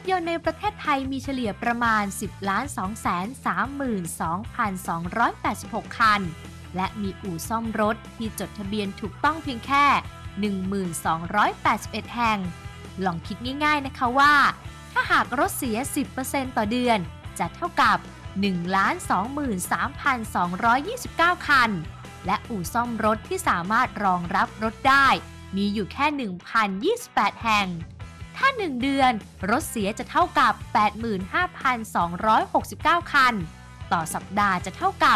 ยนต์ในประเทศไทยมีเฉลี่ยประมาณ 10,232,286 คันและมีอู่ซ่อมรถที่จดทะเบียนถูกต้องเพียงแค่ 1,281 แห่งลองคิดง่ายๆนะคะว่าถ้าหากรถเสีย 10% ต่อเดือนจะเท่ากับ 1,23,229 คันและอู่ซ่อมรถที่สามารถรองรับรถได้มีอยู่แค่ 1,028 แห่งถ้า1เดือนรถเสียจะเท่ากับ 85,269 คันต่อสัปดาห์จะเท่ากับ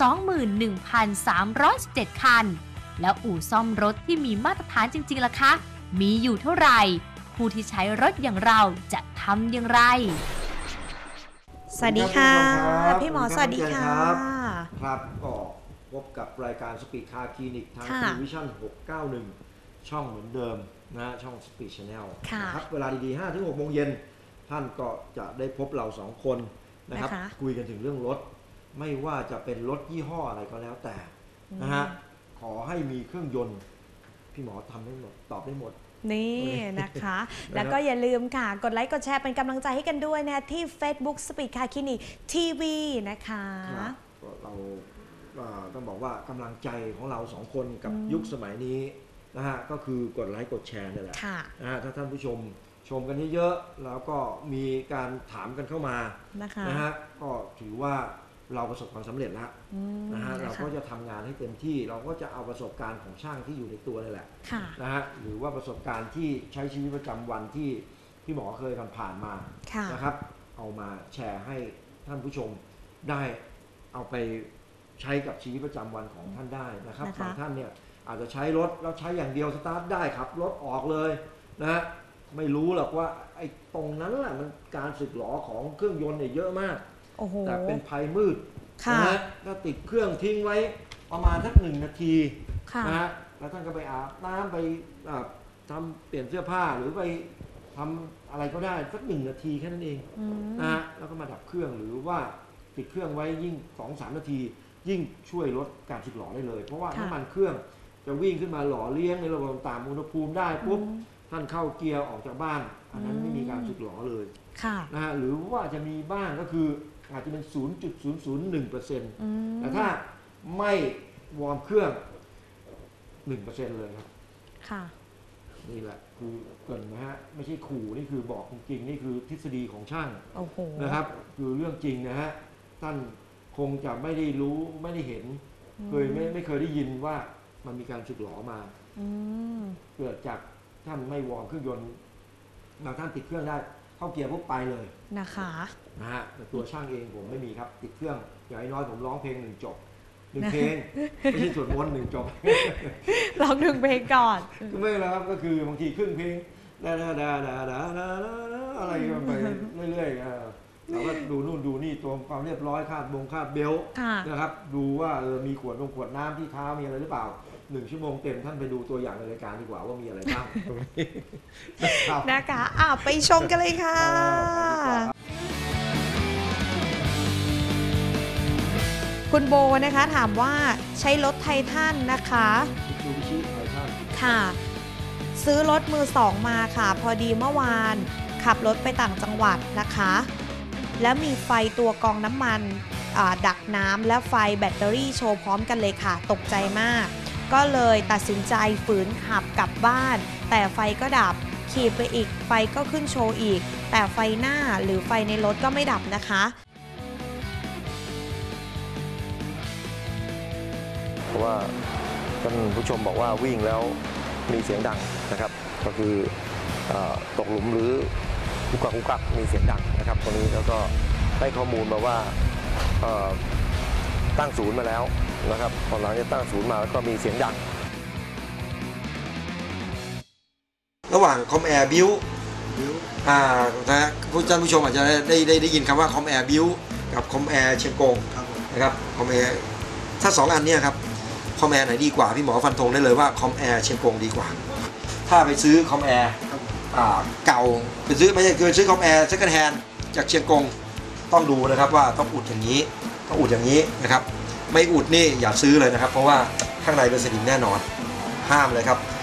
21,317 คันแล้วอู่ซ่อมรถที่มีมาตรฐานจริงๆล่ะคะมีอยู่เท่าไหร่ผู้ที่ใช้รถอย่างเราจะทำอย่างไรสวัสดีค่ะพี่หมอสวัสดีค่ะครับก็พบกับรายการสปีดคาร์คลินิกทางทีวีชั่น691ช่องเหมือนเดิมนะช่องสปีดชาแนลนะครับเวลาดีๆ 5-6 โมงเย็นท่านก็จะได้พบเรา2คนนะครับคุยกันถึงเรื่องรถไม่ว่าจะเป็นรถยี่ห้ออะไรก็แล้วแต่นะฮะขอให้มีเครื่องยนต์พี่หมอทำได้หมดตอบได้หมดนี่นะคะแล้วก็อย่าลืมค่ะกดไลค์กดแชร์เป็นกำลังใจให้กันด้วยนะที่ Facebook Speed Car Clinic TV นะคะเราต้องบอกว่ากำลังใจของเรา2คนกับยุคสมัยนี้นะฮะก็คือกดไลค์กดแชร์นี่แหละนะฮะถ้าท่านผู้ชมกันเยอะๆแล้วก็มีการถามกันเข้ามานะฮะก็ถือว่าเราประสบความสำเร็จแล้วนะฮะเราก็จะทำงานให้เต็มที่เราก็จะเอาประสบการณ์ของช่างที่อยู่ในตัวนี่แหละนะฮะหรือว่าประสบการณ์ที่ใช้ชีวิตประจำวันที่พี่หมอเคยผ่านมานะครับเอามาแชร์ให้ท่านผู้ชมได้เอาไปใช้กับชีวิตประจำวันของท่านได้นะครับบางท่านเนี่ยอาจจะใช้รถแล้วใช้อย่างเดียวสตาร์ทได้ครับรถออกเลยนะฮะไม่รู้หรอกว่าไอ้ตรงนั้นแหละมันการสึกหรอของเครื่องยนต์เนี่ยเยอะมากแต่เป็นภัยมืดนะฮะถ้าติดเครื่องทิ้งไว้ประมาณสัก1 นาทีนะฮะแล้วท่านก็ไปอาบน้ำไปทำเปลี่ยนเสื้อผ้าหรือไปทำอะไรก็ได้สัก1 นาทีแค่นั้นเองนะฮะแล้วก็มาดับเครื่องหรือว่าติดเครื่องไว้ยิ่ง 2-3 นาทียิ่งช่วยลดการสึกหรอได้เลยเพราะว่าน้ำมันเครื่องจะวิ่งขึ้นมาหล่อเลี้ยงในระบบต่างอุณหภูมิได้ปุ๊บท่านเข้าเกียร์ออกจากบ้านอันนั้นไม่มีการสึกหรอเลยนะฮะหรือว่าจะมีบ้างก็คืออาจจะเป็น 0.001% แต่ถ้าไม่วอร์มเครื่อง 1% เลยครับนี่แหละคือเกินนะฮะไม่ใช่ขู่นี่คือบอกจริงๆนี่คือทฤษฎีของช่างนะครับคือเรื่องจริงนะฮะท่านคงจะไม่ได้รู้ไม่ได้เห็นไม่เคยได้ยินว่ามันมีการสึกหรอมาเกิดจากท่านไม่วอร์มเครื่องยนต์บางท่านติดเครื่องได้เข้าเกียร์ปุ๊บไปเลยนะคะนะฮะแต่ตัวช่างเองผมไม่มีครับติดเครื่องอย่างน้อยผมร้องเพลง1 จบ1 เพลงไม่ใช่สวดมนต์1 จบร้อง1 เพลงก่อนก็ไม่แล้วครับก็คือบางทีครึ่งเพลงอะไรกันไปเรื่อยๆเราก็ดูนู่นดูนี่ตัวความเรียบร้อยคาดเบลต์นะครับดูว่ามีขวดน้ำที่เท้ามีอะไรหรือเปล่า1 ชั่วโมงเต็มท่านไปดูตัวอย่างในรายการดีกว่าว่ามีอะไรบ้างนะคะไปชมกันเลยค่ะคุณโบนะคะถามว่าใช้รถไททันนะคะค่ะซื้อรถมือ2มาค่ะพอดีเมื่อวานขับรถไปต่างจังหวัดนะคะแล้วมีไฟตัวกรองน้ำมันดักน้ำและไฟแบตเตอรี่โชว์พร้อมกันเลยค่ะตกใจมากก็เลยตัดสินใจฝืนขับกลับบ้านแต่ไฟก็ดับขี่ไปอีกไฟก็ขึ้นโชว์อีกแต่ไฟหน้าหรือไฟในรถก็ไม่ดับนะคะเพราะว่าท่านผู้ชมบอกว่าวิ่งแล้วมีเสียงดังนะครับก็คือตกหลุมหรือกุกกักมีเสียงดังนะครับตรงนี้แล้วก็ให้ข้อมูลมาว่าตั้งศูนย์มาแล้วนะครับพอหลังจากตั้งศูนย์มาแล้วก็มีเสียงดังระหว่างคอมแอร์บิวนะท่านผู้ชมอาจจะได้ยินคำว่าคอมแอร์บิวกับคอมแอร์เชียงกงนะครับคอมแอร์ถ้า2 อันนี้ครับคอมแอร์ไหนดีกว่าพี่หมอฟันธงได้เลยว่าคอมแอร์เชียงกงดีกว่าถ้าไปซื้อคอมแอร์เก่าไปซื้อไม่ใช่คือซื้อคอมแอร์เซ็กแฮนด์จากเชียงกงต้องดูนะครับว่าต้องอุดอย่างนี้ต้องอุดอย่างนี้นะครับไม่อุดนี่อย่าซื้อเลยนะครับเพราะว่าข้างในเป็นสนิมแน่นอนห้ามเลยครับ